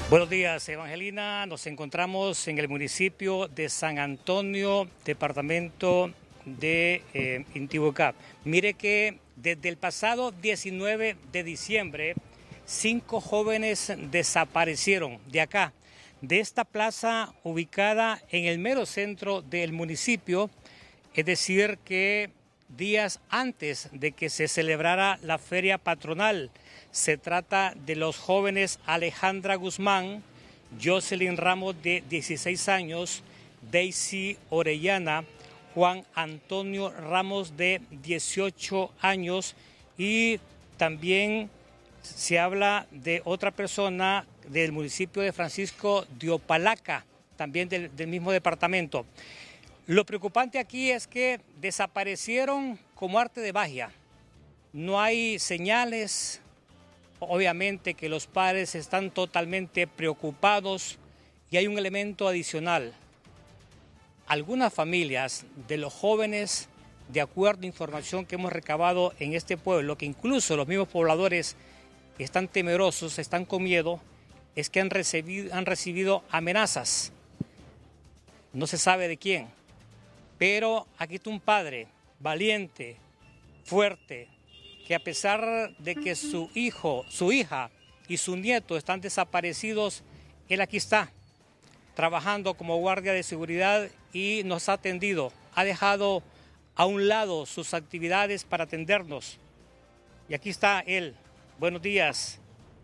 Buenos días, Evangelina. Nos encontramos en el municipio de San Antonio, departamento de Intibucá. Mire que desde el pasado 19 de diciembre, 5 jóvenes desaparecieron de acá, de esta plaza ubicada en el mero centro del municipio, es decir que días antes de que se celebrara la feria patronal. Se trata de los jóvenes Alejandra Guzmán, Jocelyn Ramos de 16 años, Daisy Orellana, Juan Antonio Ramos de 18 años y también se habla de otra persona del municipio de Francisco de Opalaca, también del mismo departamento. Lo preocupante aquí es que desaparecieron como arte de magia. No hay señales. Obviamente que los padres están totalmente preocupados y hay un elemento adicional. Algunas familias de los jóvenes, de acuerdo a información que hemos recabado en este pueblo, que incluso los mismos pobladores están temerosos, están con miedo, es que han recibido amenazas. No se sabe de quién, pero aquí está un padre valiente, fuerte, que a pesar de que su hijo, su hija y su nieto están desaparecidos, él aquí está, trabajando como guardia de seguridad y nos ha atendido. Ha dejado a un lado sus actividades para atendernos. Y aquí está él. Buenos días.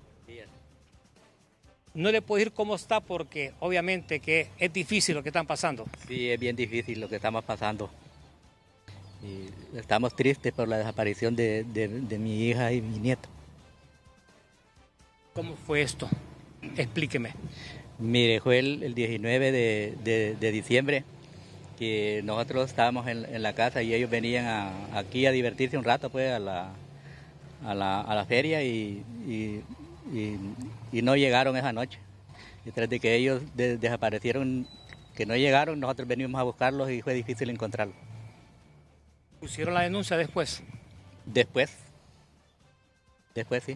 No le puedo decir cómo está porque obviamente que es difícil lo que están pasando. Sí, es bien difícil lo que estamos pasando. Y estamos tristes por la desaparición de mi hija y mi nieto. ¿Cómo fue esto? Explíqueme. Mire, fue el 19 de diciembre que nosotros estábamos en la casa y ellos venían aquí a divertirse un rato pues a la feria y no llegaron esa noche. Y tras de que ellos desaparecieron, que no llegaron, nosotros venimos a buscarlos y fue difícil encontrarlos. ¿Pusieron la denuncia después? Después sí.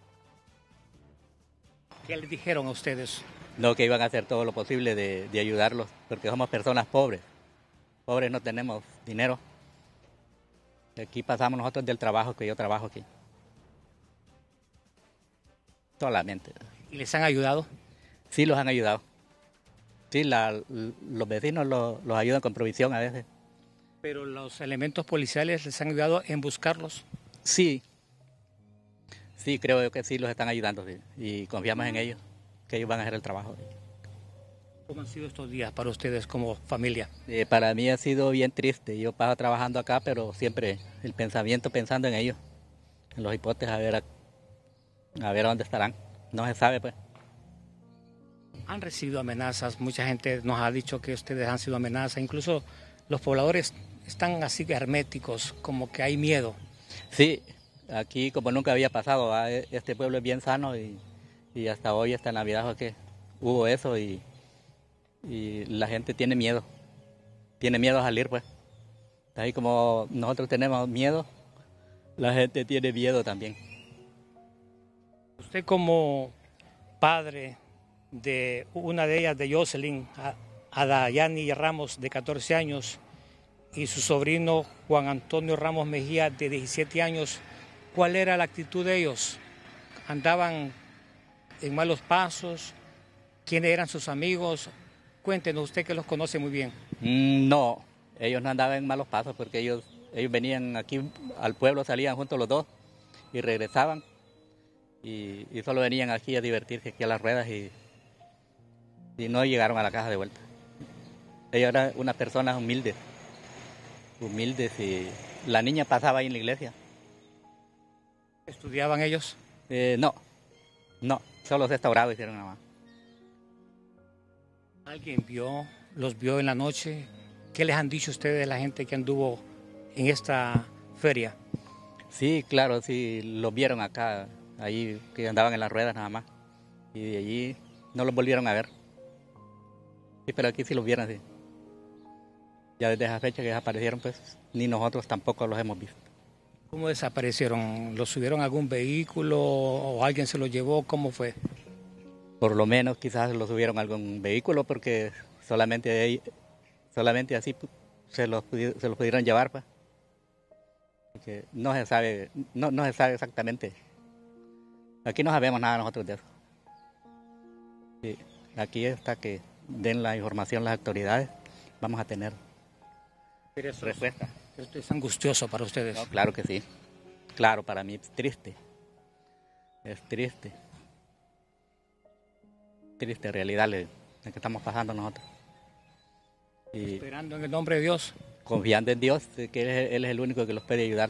¿Qué les dijeron a ustedes? No, que iban a hacer todo lo posible de ayudarlos, porque somos personas pobres. Pobres no tenemos dinero. Aquí pasamos nosotros del trabajo, que yo trabajo aquí. Solamente. ¿Y les han ayudado? Sí, los han ayudado. Sí, los vecinos los ayudan con provisión a veces. ¿Pero los elementos policiales les han ayudado en buscarlos? Sí. Sí, creo que sí los están ayudando, sí. Y confiamos en ellos, que ellos van a hacer el trabajo. ¿Cómo han sido estos días para ustedes como familia? Para mí ha sido bien triste. Yo paso trabajando acá, pero siempre el pensamiento pensando en ellos, en los hipotes, a ver dónde estarán. No se sabe, pues. Han recibido amenazas, mucha gente nos ha dicho que ustedes han sido amenazas, incluso los pobladores están así herméticos, como que hay miedo. Sí, aquí como nunca había pasado, este pueblo es bien sano y hasta hoy, hasta Navidad, que hubo eso y la gente tiene miedo a salir, pues. Ahí como nosotros tenemos miedo, la gente tiene miedo también. Usted como padre de una de ellas, de Jocelyn, a Dayani Ramos, de 14 años, y su sobrino Juan Antonio Ramos Mejía, de 17 años, ¿cuál era la actitud de ellos? ¿Andaban en malos pasos? ¿Quiénes eran sus amigos? Cuéntenos, usted que los conoce muy bien. No, ellos no andaban en malos pasos porque ellos venían aquí al pueblo, salían juntos los dos y regresaban y solo venían aquí a divertirse, aquí a las ruedas y no llegaron a la casa de vuelta. Ellos eran unas personas humildes y la niña pasaba ahí en la iglesia. ¿Estudiaban ellos? No, solo sexto grado hicieron nada más. ¿Alguien los vio en la noche? ¿Qué les han dicho ustedes de la gente que anduvo en esta feria? Sí, claro, sí, los vieron acá, ahí que andaban en las ruedas nada más. Y de allí no los volvieron a ver. Sí, pero aquí sí los vieron, sí. Ya desde esa fecha que desaparecieron, pues, ni nosotros tampoco los hemos visto. ¿Cómo desaparecieron? ¿Los subieron a algún vehículo o alguien se los llevó? ¿Cómo fue? Por lo menos quizás lo subieron a algún vehículo porque solamente así se los pudieron llevar, pues. Porque no se sabe, no se sabe exactamente. Aquí no sabemos nada nosotros de eso. Sí, aquí hasta que den la información las autoridades, vamos a tener respuesta. Esto es angustioso para ustedes. No, claro que sí. Claro, para mí es triste. Es triste. Triste realidad la que estamos pasando nosotros. Y esperando en el nombre de Dios. Confiando en Dios, que Él es el único que los puede ayudar.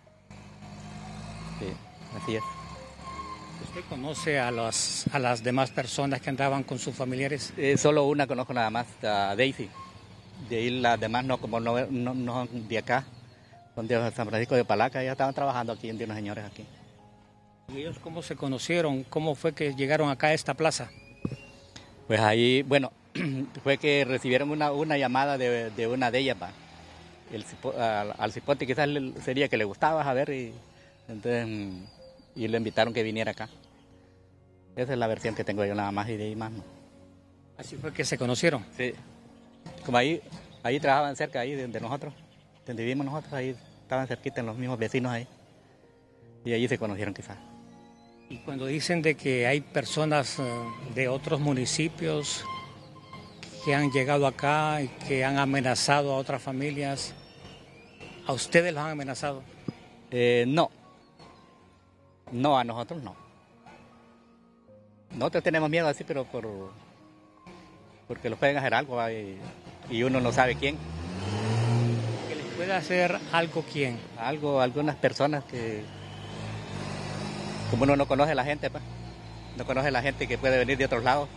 Sí, así es. ¿Usted conoce a las demás personas que andaban con sus familiares? Solo una conozco nada más, a Daisy. De ahí las demás no, como no de acá, son de San Francisco de Palaca, ya estaban trabajando aquí, de unos señores aquí. ¿Y ellos cómo se conocieron? ¿Cómo fue que llegaron acá a esta plaza? Pues ahí, bueno, fue que recibieron una llamada de una de ellas, al cipote quizás sería que le gustaba saber y le invitaron que viniera acá. Esa es la versión que tengo yo nada más y de ahí más no. Así fue que se conocieron. Sí, como ahí trabajaban cerca ahí de nosotros, donde vivimos nosotros, ahí estaban cerquita en los mismos vecinos ahí y allí se conocieron quizás. Y cuando dicen de que hay personas de otros municipios que han llegado acá y que han amenazado a otras familias, ¿a ustedes los han amenazado? No, a nosotros no. Nosotros tenemos miedo así, pero porque los pueden hacer algo y uno no sabe quién. ¿Que les puede hacer algo quién? Algunas personas que, como uno no conoce a la gente, pues, no conoce a la gente que puede venir de otros lados.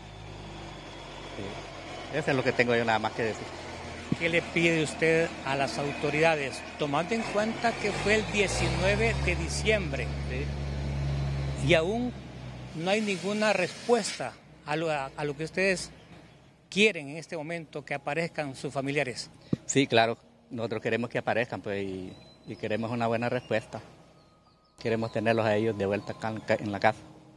Sí. Eso es lo que tengo yo nada más que decir. ¿Qué le pide usted a las autoridades, tomando en cuenta que fue el 19 de diciembre y aún no hay ninguna respuesta a lo que ustedes quieren en este momento, que aparezcan sus familiares? Sí, claro, nosotros queremos que aparezcan, pues, y queremos una buena respuesta. Queremos tenerlos a ellos de vuelta acá en la casa.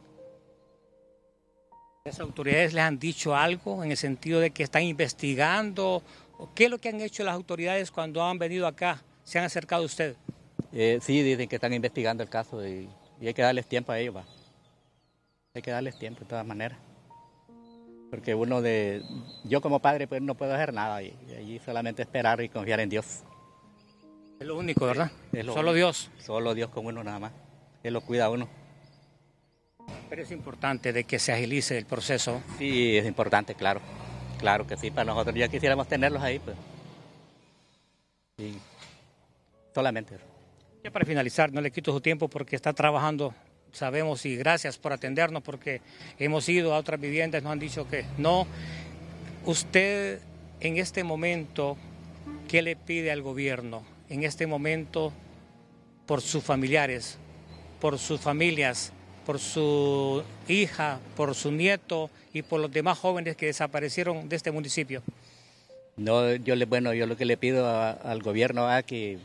¿Las autoridades les han dicho algo en el sentido de que están investigando? ¿Qué es lo que han hecho las autoridades cuando han venido acá? ¿Se han acercado a usted? Sí, dicen que están investigando el caso y hay que darles tiempo a ellos. Hay que darles tiempo de todas maneras. Porque yo como padre pues no puedo hacer nada y allí solamente esperar y confiar en Dios. Es lo único, ¿verdad? Solo único. Dios. Solo Dios con uno nada más. Él lo cuida a uno. Pero es importante de que se agilice el proceso. Sí, es importante, claro. Claro que sí, para nosotros ya quisiéramos tenerlos ahí, pues. Sí, solamente eso. Ya para finalizar, no le quito su tiempo porque está trabajando, sabemos, y gracias por atendernos porque hemos ido a otras viviendas, nos han dicho que no. Usted en este momento, ¿qué le pide al gobierno? En este momento, por sus familiares, por sus familias, por su hija, por su nieto y por los demás jóvenes que desaparecieron de este municipio. No, yo lo que le pido al gobierno es que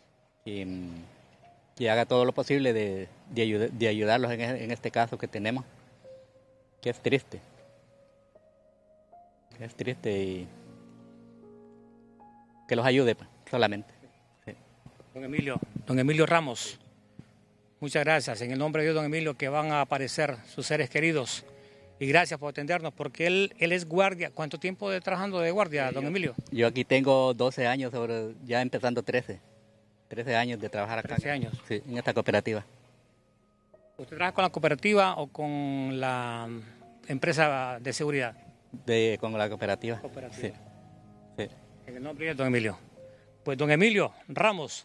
haga todo lo posible de ayudarlos en este caso que tenemos, que es triste. Es triste y que los ayude solamente. Sí. Don Emilio Ramos, muchas gracias. En el nombre de Dios, don Emilio, que van a aparecer sus seres queridos. Y gracias por atendernos, porque él es guardia. ¿Cuánto tiempo trabajando de guardia, don Emilio? Yo aquí tengo 12 años, ya empezando 13. 13 años de trabajar acá. 13 años. Sí, en esta cooperativa. ¿Usted trabaja con la cooperativa o con la empresa de seguridad? Con la cooperativa. Sí. Sí. En el nombre de don Emilio. Pues don Emilio Ramos.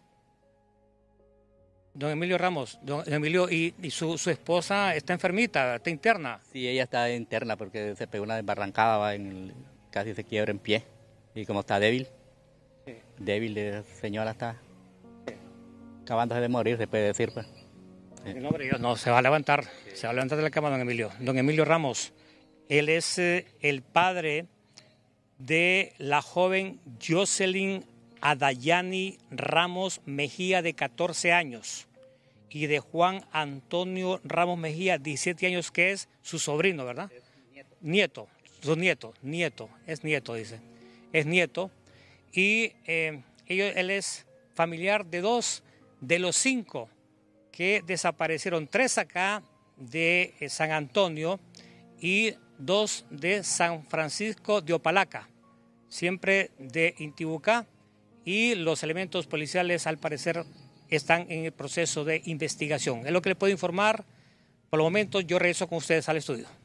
Don Emilio, y su esposa está enfermita, está interna. Sí, ella está interna porque se pegó una desbarrancada, casi se quiebra en pie. Y como está débil, la señora está acabándose de morir, se puede decir, pues. En el nombre de Dios, no, se va a levantar de la cama don Emilio. Don Emilio Ramos, él es el padre de la joven Jocelyn Adayani Ramos Mejía, de 14 años, y de Juan Antonio Ramos Mejía, 17 años, que es su sobrino, ¿verdad? nieto, dice. Es nieto. Y él es familiar de 2 de los 5 que desaparecieron, 3 acá de San Antonio y 2 de San Francisco de Opalaca, siempre de Intibucá, y los elementos policiales al parecer están en el proceso de investigación. Es lo que le puedo informar. Por el momento yo regreso con ustedes al estudio.